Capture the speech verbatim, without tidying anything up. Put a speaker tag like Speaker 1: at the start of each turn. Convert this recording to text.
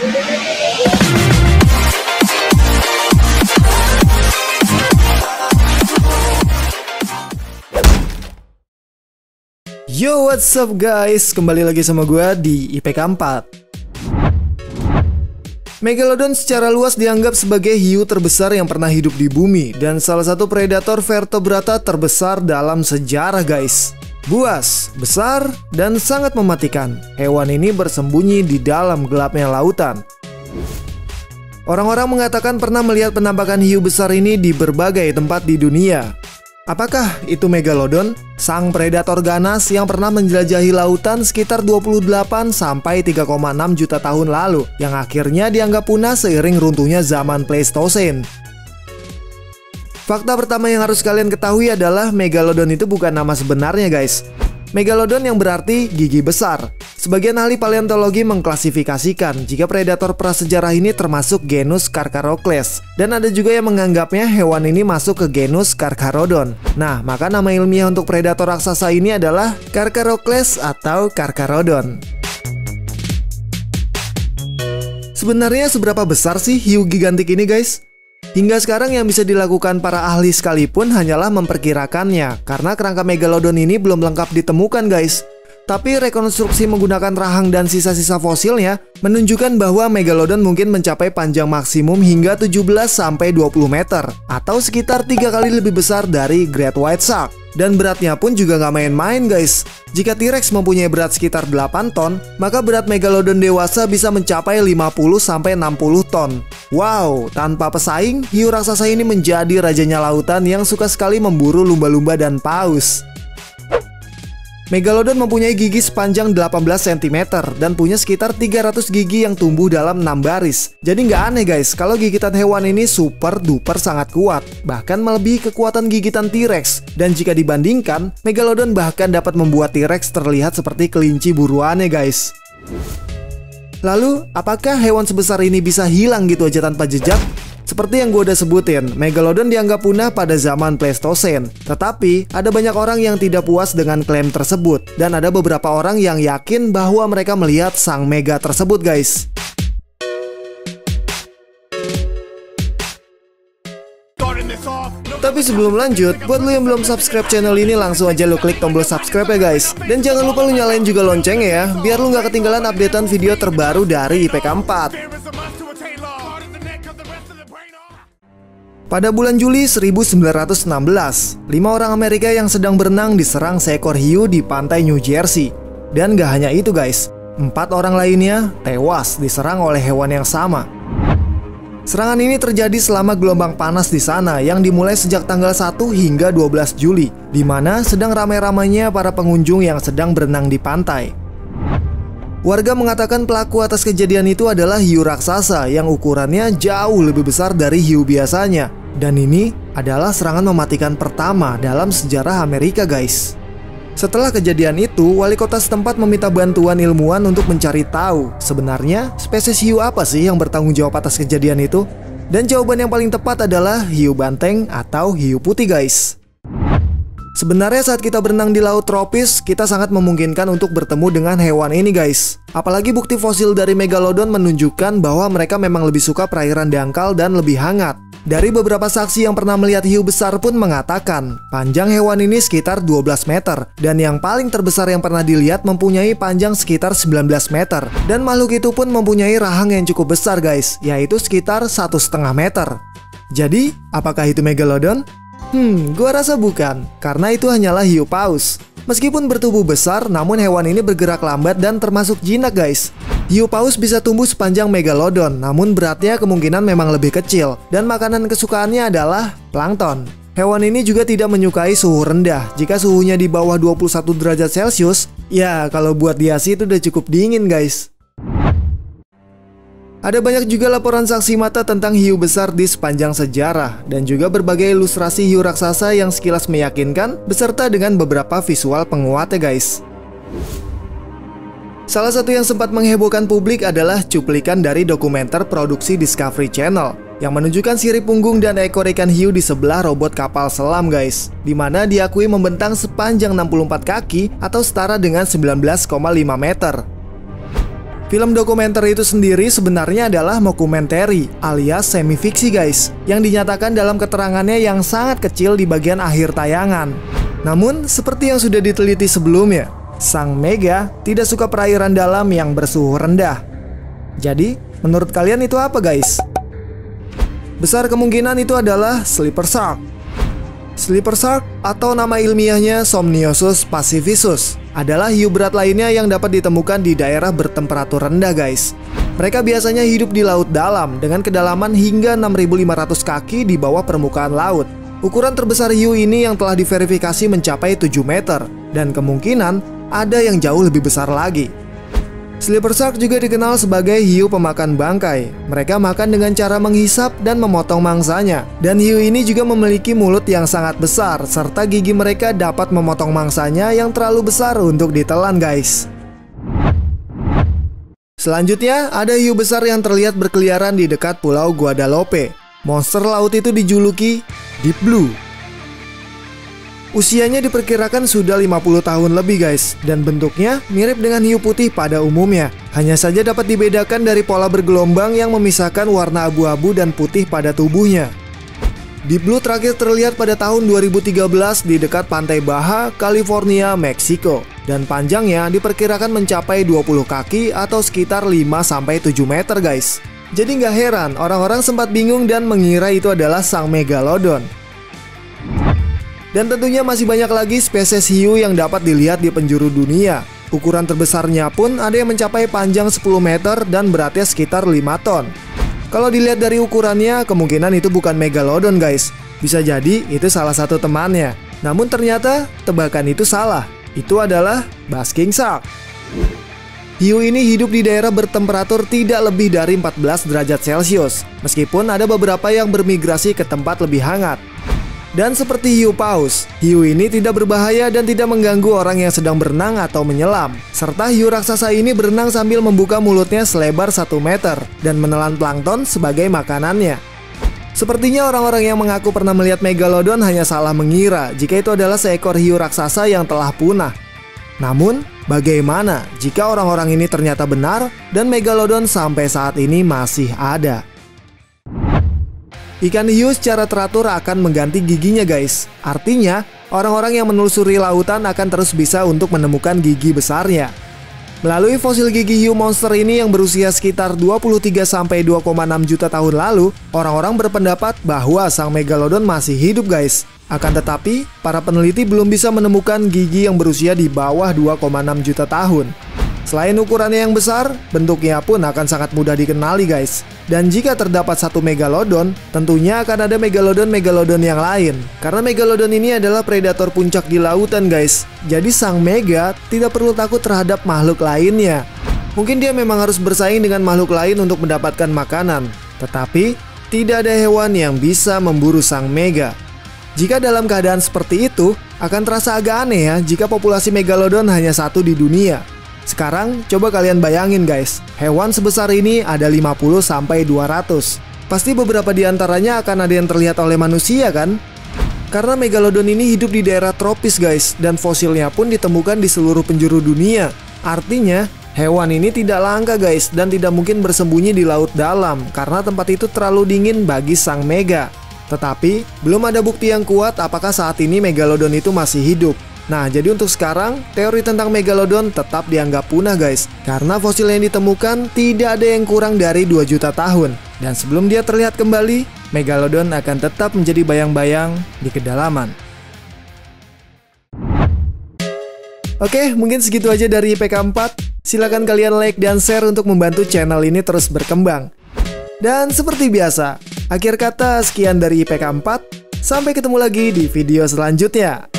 Speaker 1: Yo, what's up guys? Kembali lagi sama gue di I P K empat. Megalodon secara luas dianggap sebagai hiu terbesar yang pernah hidup di bumi dan salah satu predator vertebrata terbesar dalam sejarah guys. Buas, besar, dan sangat mematikan. Hewan ini bersembunyi di dalam gelapnya lautan. Orang-orang mengatakan pernah melihat penampakan hiu besar ini di berbagai tempat di dunia. Apakah itu Megalodon, sang predator ganas yang pernah menjelajahi lautan sekitar dua puluh delapan sampai tiga koma enam juta tahun lalu, yang akhirnya dianggap punah seiring runtuhnya zaman Pleistocene? Fakta pertama yang harus kalian ketahui adalah Megalodon itu bukan nama sebenarnya guys. Megalodon yang berarti gigi besar. Sebagian ahli paleontologi mengklasifikasikan jika predator prasejarah ini termasuk genus Carcharodon, dan ada juga yang menganggapnya hewan ini masuk ke genus Carcharodon. Nah, maka nama ilmiah untuk predator raksasa ini adalah Carcharodon atau Carcharodon. Sebenarnya seberapa besar sih hiu gigantik ini guys? Hingga sekarang yang bisa dilakukan para ahli sekalipun hanyalah memperkirakannya, karena kerangka Megalodon ini belum lengkap ditemukan guys. Tapi rekonstruksi menggunakan rahang dan sisa-sisa fosilnya menunjukkan bahwa Megalodon mungkin mencapai panjang maksimum hingga tujuh belas sampai dua puluh meter, atau sekitar tiga kali lebih besar dari Great White Shark. Dan beratnya pun juga nggak main-main guys. Jika T-Rex mempunyai berat sekitar delapan ton, maka berat Megalodon dewasa bisa mencapai lima puluh sampai enam puluh ton. Wow, tanpa pesaing, hiu raksasa ini menjadi rajanya lautan yang suka sekali memburu lumba-lumba dan paus. Megalodon mempunyai gigi sepanjang delapan belas sentimeter dan punya sekitar tiga ratus gigi yang tumbuh dalam enam baris. Jadi nggak aneh guys kalau gigitan hewan ini super duper sangat kuat, bahkan melebihi kekuatan gigitan T-Rex. Dan jika dibandingkan, Megalodon bahkan dapat membuat T-Rex terlihat seperti kelinci buruannya guys. Lalu, apakah hewan sebesar ini bisa hilang gitu aja tanpa jejak? Seperti yang gue udah sebutin, Megalodon dianggap punah pada zaman Pleistocene. Tetapi, ada banyak orang yang tidak puas dengan klaim tersebut. Dan ada beberapa orang yang yakin bahwa mereka melihat sang mega tersebut guys. Tapi sebelum lanjut, buat lo yang belum subscribe channel ini, langsung aja lo klik tombol subscribe ya guys. Dan jangan lupa lo nyalain juga loncengnya ya, biar lo nggak ketinggalan updatean video terbaru dari I P K empat. Pada bulan Juli seribu sembilan ratus enam belas, lima orang Amerika yang sedang berenang diserang seekor hiu di pantai New Jersey. Dan gak hanya itu guys, empat orang lainnya tewas diserang oleh hewan yang sama. Serangan ini terjadi selama gelombang panas di sana yang dimulai sejak tanggal satu hingga dua belas Juli, di mana sedang ramai-ramainya para pengunjung yang sedang berenang di pantai. Warga mengatakan pelaku atas kejadian itu adalah hiu raksasa yang ukurannya jauh lebih besar dari hiu biasanya. Dan ini adalah serangan mematikan pertama dalam sejarah Amerika guys. Setelah kejadian itu, wali kota setempat meminta bantuan ilmuwan untuk mencari tahu sebenarnya spesies hiu apa sih yang bertanggung jawab atas kejadian itu. Dan jawaban yang paling tepat adalah hiu banteng atau hiu putih guys. Sebenarnya saat kita berenang di laut tropis, kita sangat memungkinkan untuk bertemu dengan hewan ini guys. Apalagi bukti fosil dari Megalodon menunjukkan bahwa mereka memang lebih suka perairan dangkal dan lebih hangat. Dari beberapa saksi yang pernah melihat hiu besar pun mengatakan panjang hewan ini sekitar dua belas meter, dan yang paling terbesar yang pernah dilihat mempunyai panjang sekitar sembilan belas meter. Dan makhluk itu pun mempunyai rahang yang cukup besar guys, yaitu sekitar satu setengah meter. Jadi, apakah itu Megalodon? Hmm, gua rasa bukan, karena itu hanyalah hiu paus. Meskipun bertubuh besar, namun hewan ini bergerak lambat dan termasuk jinak guys. Hiu paus bisa tumbuh sepanjang Megalodon, namun beratnya kemungkinan memang lebih kecil. Dan makanan kesukaannya adalah plankton. Hewan ini juga tidak menyukai suhu rendah. Jika suhunya di bawah dua puluh satu derajat Celcius, ya kalau buat dia sih itu udah cukup dingin guys. Ada banyak juga laporan saksi mata tentang hiu besar di sepanjang sejarah, dan juga berbagai ilustrasi hiu raksasa yang sekilas meyakinkan, beserta dengan beberapa visual penguatnya guys. Salah satu yang sempat menghebohkan publik adalah cuplikan dari dokumenter produksi Discovery Channel yang menunjukkan sirip punggung dan ekor ikan hiu di sebelah robot kapal selam guys, dimana diakui membentang sepanjang enam puluh empat kaki atau setara dengan sembilan belas koma lima meter. Film dokumenter itu sendiri sebenarnya adalah mockumentary alias semi fiksi guys, yang dinyatakan dalam keterangannya yang sangat kecil di bagian akhir tayangan. Namun seperti yang sudah diteliti sebelumnya, sang Mega tidak suka perairan dalam yang bersuhu rendah. Jadi menurut kalian itu apa guys? Besar kemungkinan itu adalah sleeper shark. Sleeper shark atau nama ilmiahnya Somniosus pacificus adalah hiu berat lainnya yang dapat ditemukan di daerah bertemperatur rendah guys. Mereka biasanya hidup di laut dalam dengan kedalaman hingga enam ribu lima ratus kaki di bawah permukaan laut. Ukuran terbesar hiu ini yang telah diverifikasi mencapai tujuh meter, dan kemungkinan ada yang jauh lebih besar lagi. Sleeper shark juga dikenal sebagai hiu pemakan bangkai. Mereka makan dengan cara menghisap dan memotong mangsanya. Dan hiu ini juga memiliki mulut yang sangat besar, serta gigi mereka dapat memotong mangsanya yang terlalu besar untuk ditelan guys. Selanjutnya, ada hiu besar yang terlihat berkeliaran di dekat Pulau Guadalupe. Monster laut itu dijuluki Deep Blue. Usianya diperkirakan sudah lima puluh tahun lebih guys, dan bentuknya mirip dengan hiu putih pada umumnya. Hanya saja dapat dibedakan dari pola bergelombang yang memisahkan warna abu-abu dan putih pada tubuhnya. Deep Blue terakhir terlihat pada tahun dua ribu tiga belas di dekat pantai Baja, California, Meksiko. Dan panjangnya diperkirakan mencapai dua puluh kaki atau sekitar lima sampai tujuh meter guys. Jadi nggak heran orang-orang sempat bingung dan mengira itu adalah sang Megalodon. Dan tentunya masih banyak lagi spesies hiu yang dapat dilihat di penjuru dunia. Ukuran terbesarnya pun ada yang mencapai panjang sepuluh meter dan beratnya sekitar lima ton. Kalau dilihat dari ukurannya, kemungkinan itu bukan Megalodon guys. Bisa jadi itu salah satu temannya. Namun ternyata tebakan itu salah. Itu adalah basking shark. Hiu ini hidup di daerah bertemperatur tidak lebih dari empat belas derajat Celcius. Meskipun ada beberapa yang bermigrasi ke tempat lebih hangat. Dan seperti hiu paus, hiu ini tidak berbahaya dan tidak mengganggu orang yang sedang berenang atau menyelam. Serta hiu raksasa ini berenang sambil membuka mulutnya selebar satu meter dan menelan plankton sebagai makanannya. Sepertinya orang-orang yang mengaku pernah melihat Megalodon hanya salah mengira jika itu adalah seekor hiu raksasa yang telah punah. Namun, bagaimana jika orang-orang ini ternyata benar dan Megalodon sampai saat ini masih ada? Ikan hiu secara teratur akan mengganti giginya guys. Artinya, orang-orang yang menelusuri lautan akan terus bisa untuk menemukan gigi besarnya. Melalui fosil gigi hiu monster ini yang berusia sekitar dua puluh tiga sampai dua koma enam juta tahun lalu, orang-orang berpendapat bahwa sang Megalodon masih hidup guys. Akan tetapi, para peneliti belum bisa menemukan gigi yang berusia di bawah dua koma enam juta tahun. Selain ukurannya yang besar, bentuknya pun akan sangat mudah dikenali guys. Dan jika terdapat satu Megalodon, tentunya akan ada Megalodon-Megalodon yang lain. Karena Megalodon ini adalah predator puncak di lautan guys. Jadi sang Mega tidak perlu takut terhadap makhluk lainnya. Mungkin dia memang harus bersaing dengan makhluk lain untuk mendapatkan makanan. Tetapi, tidak ada hewan yang bisa memburu sang Mega. Jika dalam keadaan seperti itu, akan terasa agak aneh ya jika populasi Megalodon hanya satu di dunia. Sekarang coba kalian bayangin guys, hewan sebesar ini ada lima puluh sampai dua ratus. Pasti beberapa di antaranya akan ada yang terlihat oleh manusia kan? Karena Megalodon ini hidup di daerah tropis guys, dan fosilnya pun ditemukan di seluruh penjuru dunia. Artinya, hewan ini tidak langka guys, dan tidak mungkin bersembunyi di laut dalam karena tempat itu terlalu dingin bagi sang Mega. Tetapi, belum ada bukti yang kuat apakah saat ini Megalodon itu masih hidup. Nah, jadi untuk sekarang, teori tentang Megalodon tetap dianggap punah guys. Karena fosil yang ditemukan tidak ada yang kurang dari dua juta tahun. Dan sebelum dia terlihat kembali, Megalodon akan tetap menjadi bayang-bayang di kedalaman. Oke, mungkin segitu aja dari I P K empat. Silahkan kalian like dan share untuk membantu channel ini terus berkembang. Dan seperti biasa, akhir kata sekian dari I P K empat. Sampai ketemu lagi di video selanjutnya.